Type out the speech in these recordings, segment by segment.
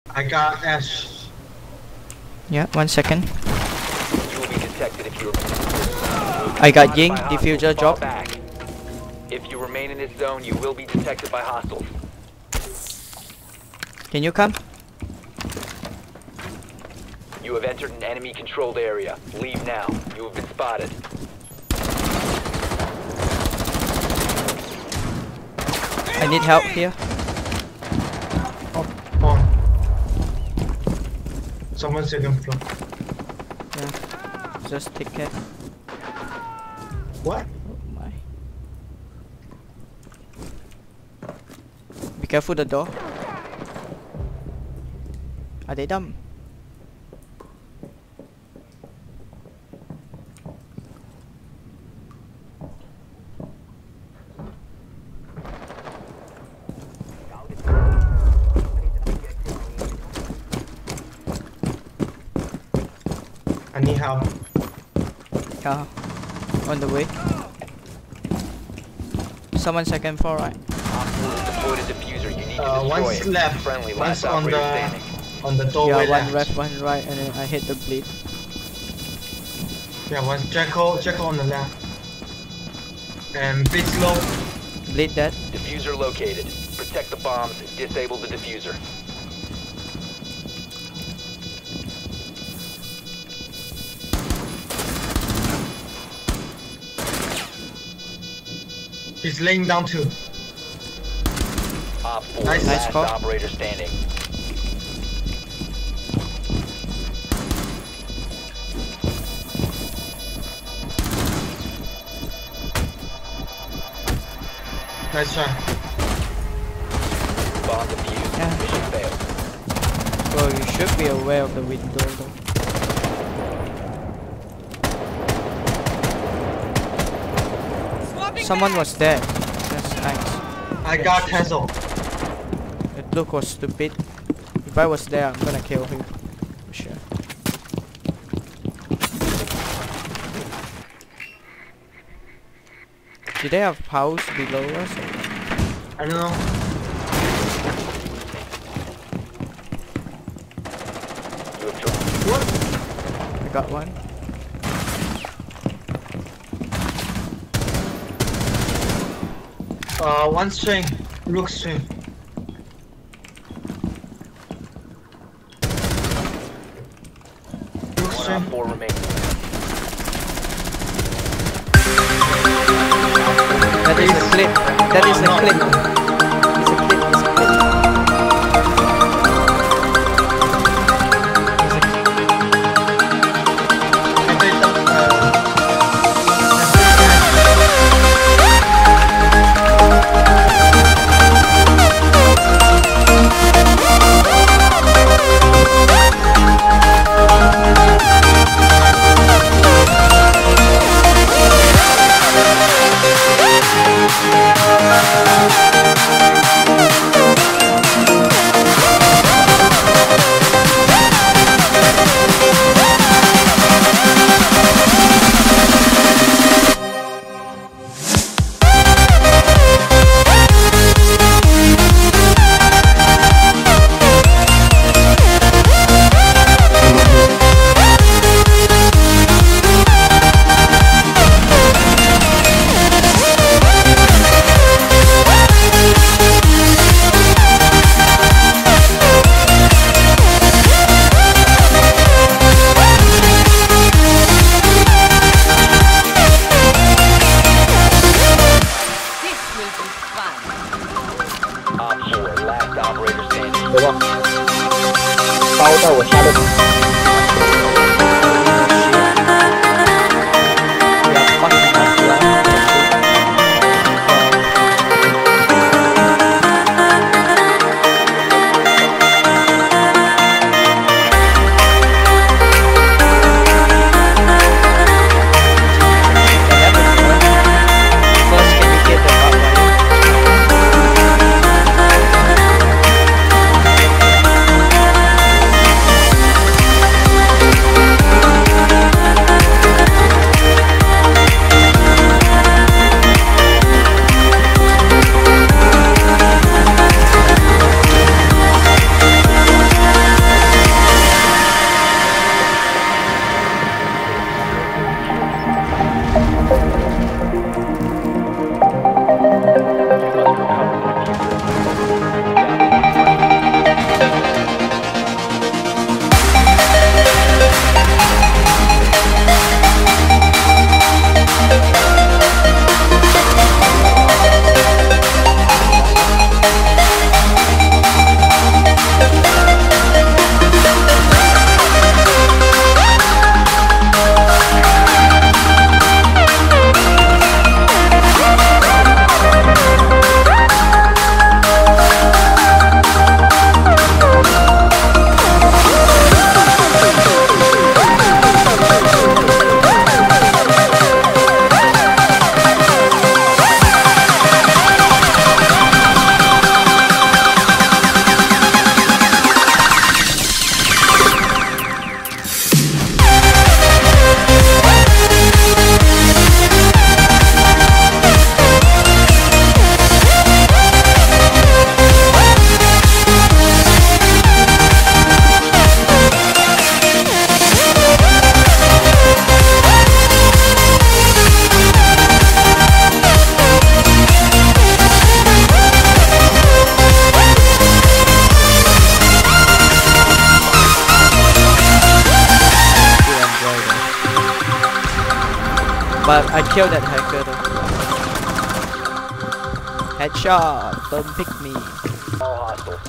I got Ash. Yeah, 1 second. You will be detected if you I got Ying, diffuser drop. back. If you remain in this zone, you will be detected by hostiles. Can you come? You have entered an enemy-controlled area. Leave now. You have been spotted. I need help here. On. Someone second floor. Yeah. Just take care. What? Oh my. Be careful the door. Are they dumb? I need help. Yeah. On the way. Someone second floor, right? Deployed a diffuser. You need to destroy One's it. left. Friendly, One's last on operator the standing. doorway Yeah, one left. left, one right, and then I hit the bleed. Yeah, one's Jacko on the left. And big slow. Bleed dead. Diffuser located. Protect the bombs. Disable the diffuser. He's laying down too. Op 4, Nice last call. operator standing. Nice try. Bomb defused. Yeah. Mission failed. Bro, you should be aware of the window though. Someone was there. That's nice. I got Tezo. That look was stupid. If I was there, I'm gonna kill him. For sure. Do they have house below us? I don't know. You have dropped. What? I got one. One string. Rook string. Rook One string. op 4 remaining. That is a clip. That is a No. clip. It's a clip. It's a clip. It's a clip. I think Op 4, last operator standing. 对吧？包在我下的。 Yeah, fucking First, can you get the right? But I killed that hacker though. Headshot! Don't pick me. All hostiles.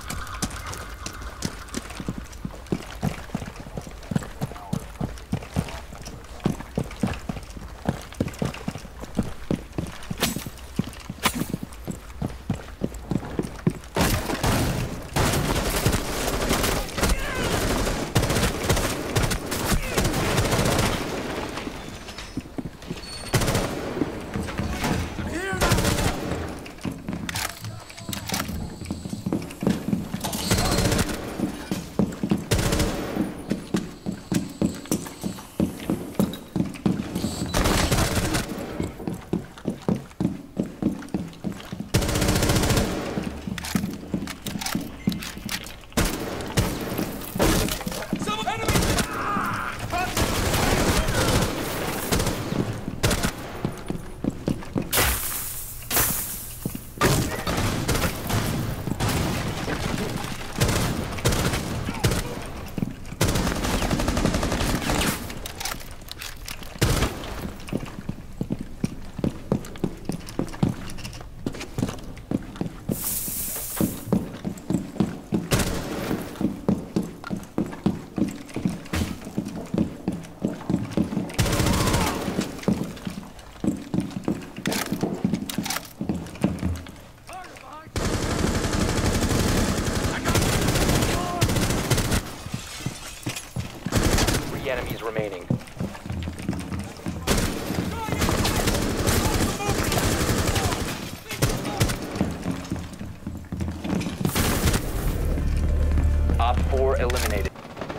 Enemies remaining. Op 4 eliminated.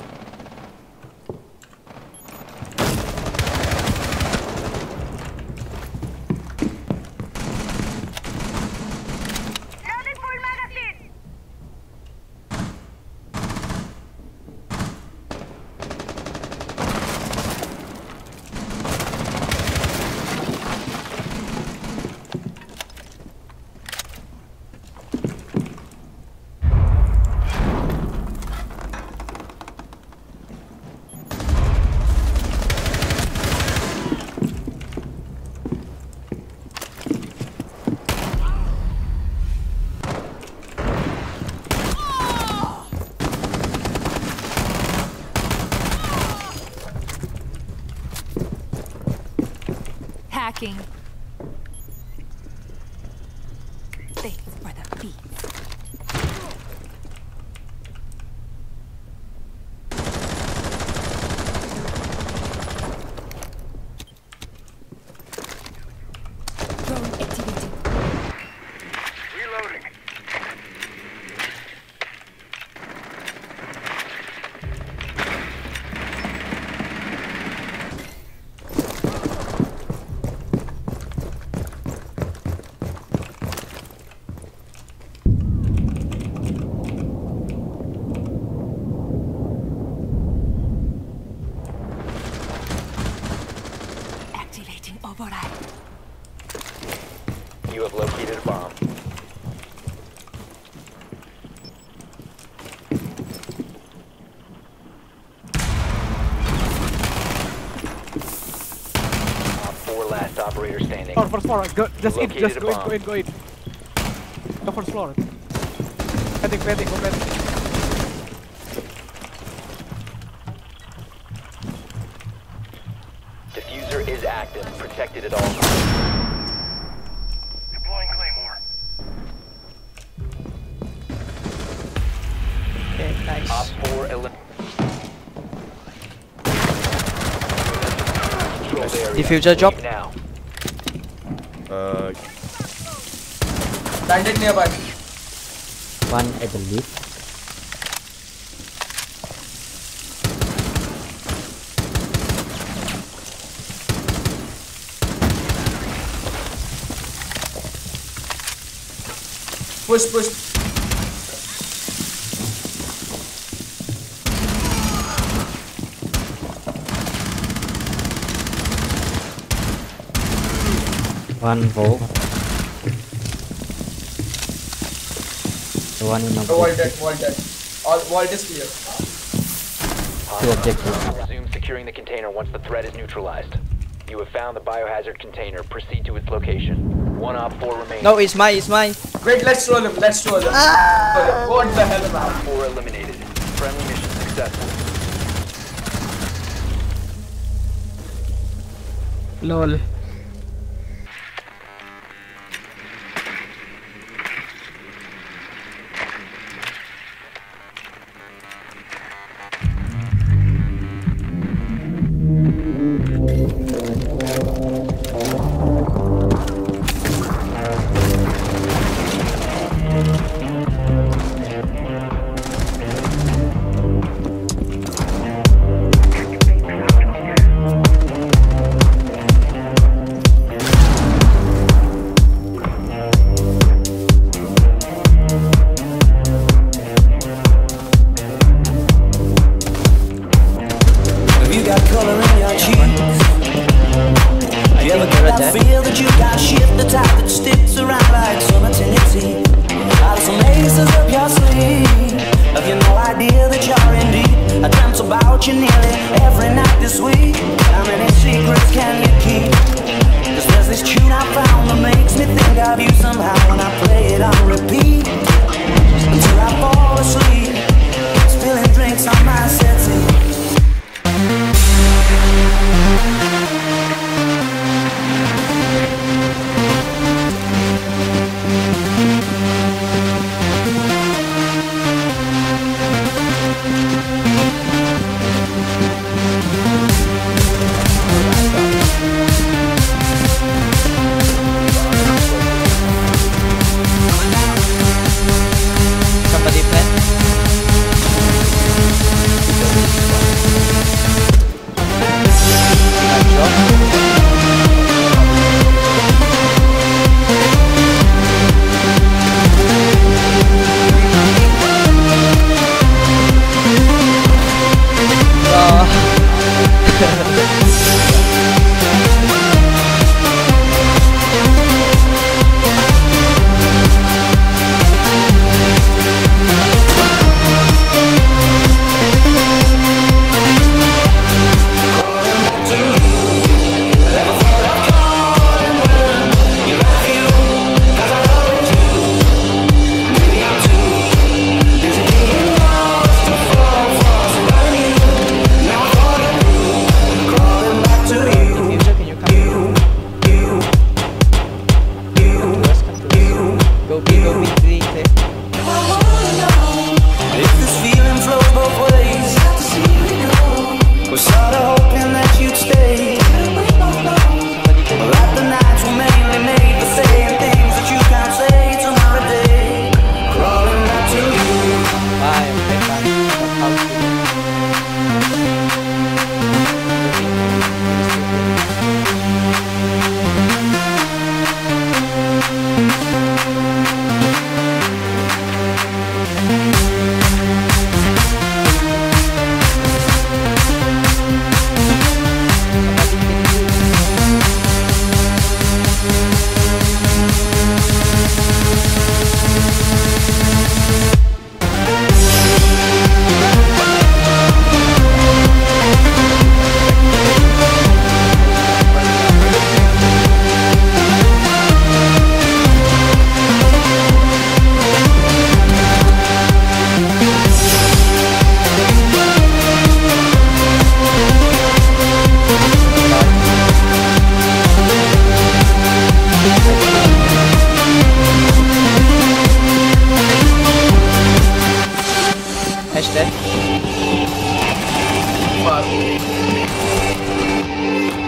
Hacking. Thanks for the beat. Drone activated. Reloading. Override. You have located a bomb. Op 4 last operator standing. First floor, go, just in, Located just a go in, bomb. go in, go in. Go first floor. Planting, planting, go planting. Diffuser is active, protected at all times. Deploying Claymore. Okay, nice. Op 4 eliminated. Diffuser job. Now. Landed nearby. One, I believe. Push, push. One vault. The one in the Wall dead, wall dead. All wall is clear. two objectives. Resume securing the container once the threat is neutralized. You have found the biohazard container. Proceed to its location. 1 Op 4 remains. No, it's mine, it's mine. Wait, let's roll him. Let's roll him. What the hell, man? 4 eliminated. Friendly mission successful. Lol. Feel that you got shit, the type that sticks around like summer Tennessee. Out of some aces up your sleeve, have you no idea that you're in deep? I dreamt about you nearly every night this week. How many secrets can you keep? Cause there's this tune I found that makes me think of you somehow, when I play it on repeat until I fall asleep, spilling drinks on my settee. Somebody plant. Fuck.